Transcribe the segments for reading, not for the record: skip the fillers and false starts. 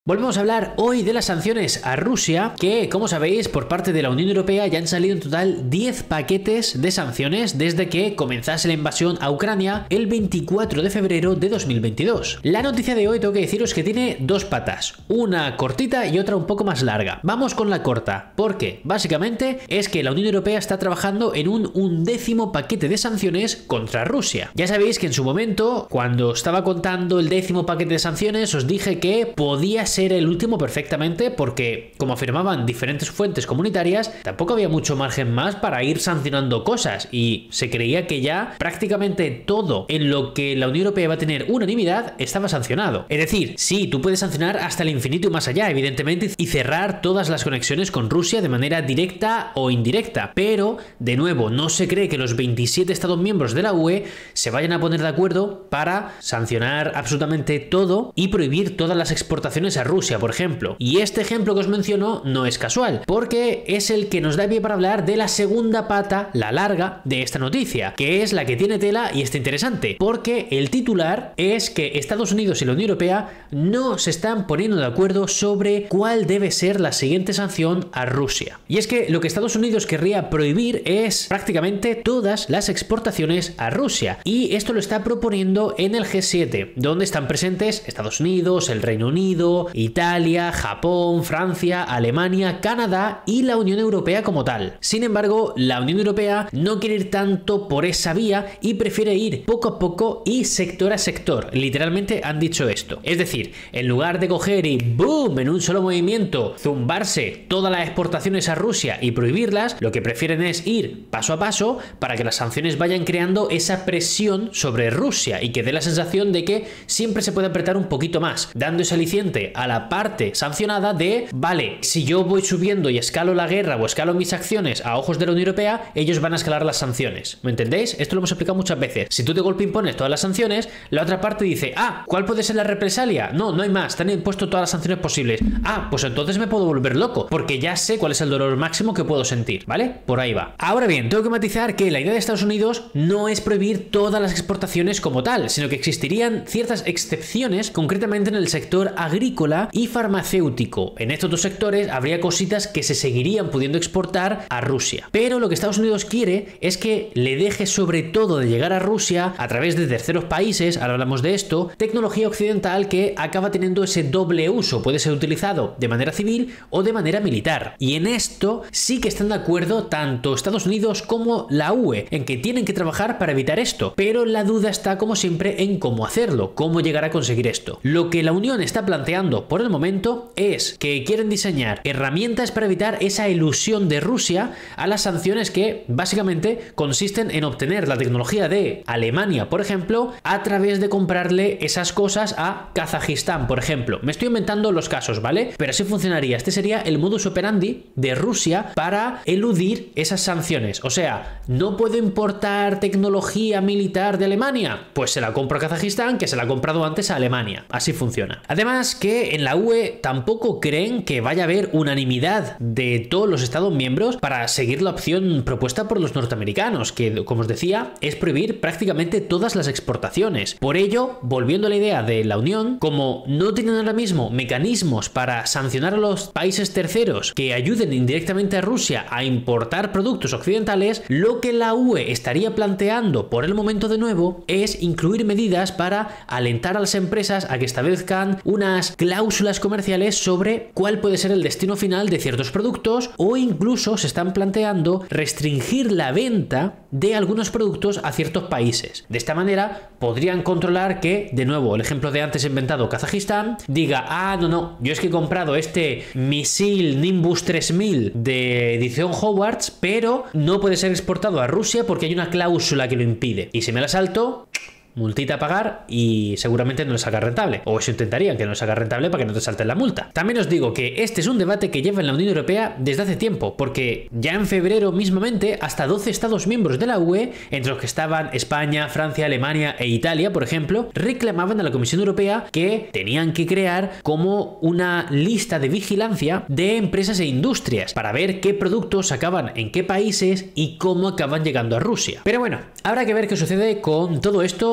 Volvemos a hablar hoy de las sanciones a Rusia, que como sabéis por parte de la Unión Europea ya han salido en total 10 paquetes de sanciones desde que comenzase la invasión a Ucrania el 24 de febrero de 2022. La noticia de hoy tengo que deciros que tiene dos patas, una cortita y otra un poco más larga. Vamos con la corta, porque básicamente es que la Unión Europea está trabajando en un 11º paquete de sanciones contra Rusia. Ya sabéis que en su momento, cuando estaba contando el 10º paquete de sanciones, os dije que podía ser el último perfectamente porque, como afirmaban diferentes fuentes comunitarias, tampoco había mucho margen más para ir sancionando cosas y se creía que ya prácticamente todo en lo que la Unión Europea va a tener unanimidad estaba sancionado. Es decir, sí, tú puedes sancionar hasta el infinito y más allá, evidentemente, y cerrar todas las conexiones con Rusia de manera directa o indirecta, pero, de nuevo, no se cree que los 27 Estados miembros de la UE se vayan a poner de acuerdo para sancionar absolutamente todo y prohibir todas las exportaciones a Rusia, por ejemplo. Y este ejemplo que os menciono no es casual, porque es el que nos da pie para hablar de la segunda pata, la larga, de esta noticia, que es la que tiene tela y está interesante, porque el titular es que Estados Unidos y la Unión Europea no se están poniendo de acuerdo sobre cuál debe ser la siguiente sanción a Rusia. Y es que lo que Estados Unidos querría prohibir es prácticamente todas las exportaciones a Rusia, y esto lo está proponiendo en el G7, donde están presentes Estados Unidos, el Reino Unido, Italia, Japón, Francia, Alemania, Canadá y la Unión Europea como tal. Sin embargo, la Unión Europea no quiere ir tanto por esa vía y prefiere ir poco a poco y sector a sector. Literalmente han dicho esto. Es decir, en lugar de coger y ¡boom! En un solo movimiento zumbarse todas las exportaciones a Rusia y prohibirlas, lo que prefieren es ir paso a paso para que las sanciones vayan creando esa presión sobre Rusia y que dé la sensación de que siempre se puede apretar un poquito más, dando ese aliciente a la parte sancionada de, vale, si yo voy subiendo y escalo la guerra o escalo mis acciones a ojos de la Unión Europea, ellos van a escalar las sanciones. ¿Me entendéis? Esto lo hemos explicado muchas veces. Si tú de golpe impones todas las sanciones, la otra parte dice, ¿cuál puede ser la represalia? No, no hay más, te han impuesto todas las sanciones posibles. Pues entonces me puedo volver loco, porque ya sé cuál es el dolor máximo que puedo sentir, ¿vale? Por ahí va. Ahora bien, tengo que matizar que la idea de Estados Unidos no es prohibir todas las exportaciones como tal, sino que existirían ciertas excepciones, concretamente en el sector agrícola y farmacéutico. En estos dos sectores habría cositas que se seguirían pudiendo exportar a Rusia. Pero lo que Estados Unidos quiere es que le deje sobre todo de llegar a Rusia a través de terceros países, ahora hablamos de esto, tecnología occidental que acaba teniendo ese doble uso, puede ser utilizado de manera civil o de manera militar. Y en esto sí que están de acuerdo tanto Estados Unidos como la UE, en que tienen que trabajar para evitar esto. Pero la duda está, como siempre, en cómo hacerlo, cómo llegar a conseguir esto. Lo que la Unión está planteando por el momento es que quieren diseñar herramientas para evitar esa ilusión de Rusia a las sanciones que básicamente consisten en obtener la tecnología de Alemania, por ejemplo, a través de comprarle esas cosas a Kazajistán, por ejemplo. Me estoy inventando los casos, ¿vale? Pero así funcionaría. Este sería el modus operandi de Rusia para eludir esas sanciones. O sea, no puedo importar tecnología militar de Alemania, pues se la compro a Kazajistán, que se la ha comprado antes a Alemania. Así funciona. Además que en la UE tampoco creen que vaya a haber unanimidad de todos los Estados miembros para seguir la opción propuesta por los norteamericanos, que, como os decía, es prohibir prácticamente todas las exportaciones. Por ello, volviendo a la idea de la Unión, como no tienen ahora mismo mecanismos para sancionar a los países terceros que ayuden indirectamente a Rusia a importar productos occidentales, lo que la UE estaría planteando por el momento de nuevo es incluir medidas para alentar a las empresas a que establezcan unas cláusulas comerciales sobre cuál puede ser el destino final de ciertos productos, o incluso se están planteando restringir la venta de algunos productos a ciertos países. De esta manera podrían controlar que, de nuevo, el ejemplo de antes inventado Kazajistán, diga, no, yo es que he comprado este misil Nimbus 3000 de edición Hogwarts, pero no puede ser exportado a Rusia porque hay una cláusula que lo impide. Y si me la salto, multita a pagar y seguramente no les haga rentable, o eso intentarían, que no les haga rentable para que no te salten la multa. También os digo que este es un debate que lleva en la Unión Europea desde hace tiempo, porque ya en febrero mismamente hasta 12 Estados miembros de la UE, entre los que estaban España, Francia, Alemania e Italia, por ejemplo, reclamaban a la Comisión Europea que tenían que crear como una lista de vigilancia de empresas e industrias para ver qué productos acaban en qué países y cómo acaban llegando a Rusia. Pero bueno, habrá que ver qué sucede con todo esto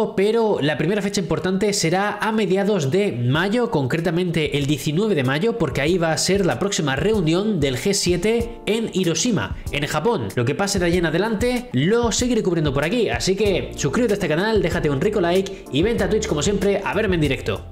pronóstico, pero la primera fecha importante será a mediados de mayo, concretamente el 19 de mayo, porque ahí va a ser la próxima reunión del G7 en Hiroshima, en Japón. Lo que pase de allí en adelante lo seguiré cubriendo por aquí, así que suscríbete a este canal, déjate un rico like y vente a Twitch como siempre a verme en directo.